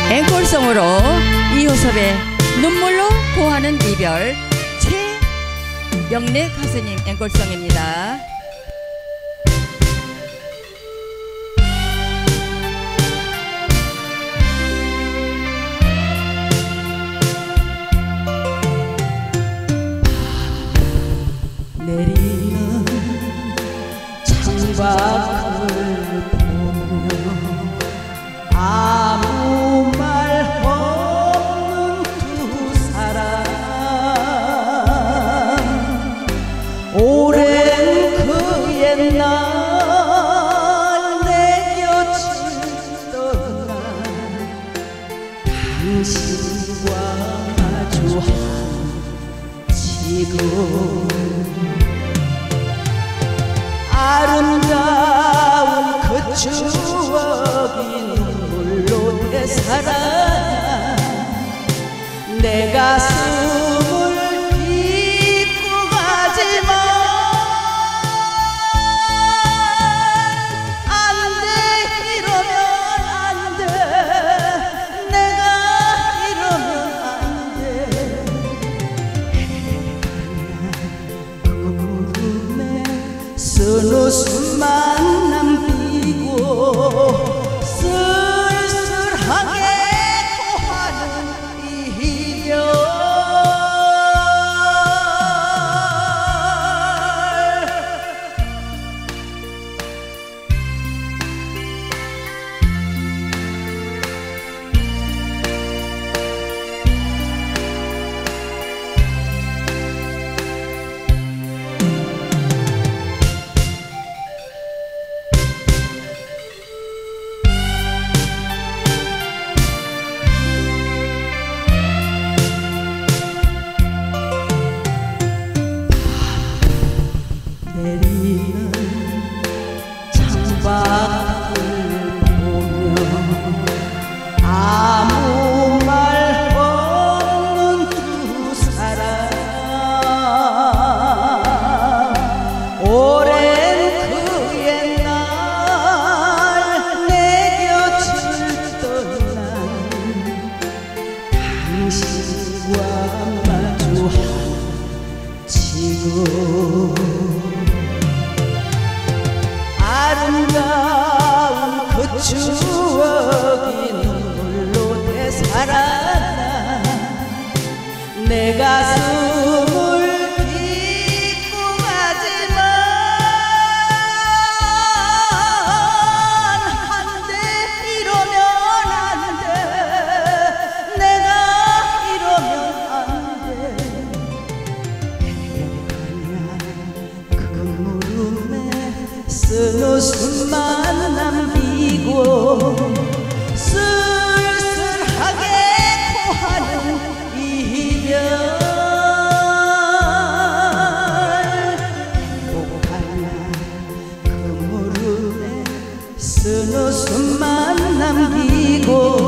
앵콜송으로 이효섭의 눈물로 고하는 이별, 최영래 가수님 앵콜송입니다. 내리는 창밖을 보며 아무 말 없는 두 사람, 오랜 그 옛날 내 곁을 떠난 당신과 마주한 지금 아름다운 그 추억이 눈물로 되살아나 내 가슴을 딛고 가지만 안 돼, 이러면 안 돼, 내가 이러면 안 돼. 그 무릎에 쓴 웃음만 남기고 쓸쓸하게 고하는 이별. 내리는 창밖을 보며 아무 말 없는 두 사람, 오랜 그 옛날 내 곁을 떠난 당신과 마주한 지금 아름다운 그 추억이 눈물로 되살아나 내 가슴을 딛고 가지만 안 돼, 이러면 안 돼, 내가 이러면 안 돼. 그 무릎에 쓴 웃음만 남기고 쓸쓸하게 고하는 이별. 행복한 날 그 무릎에 쓴 웃음만 남기고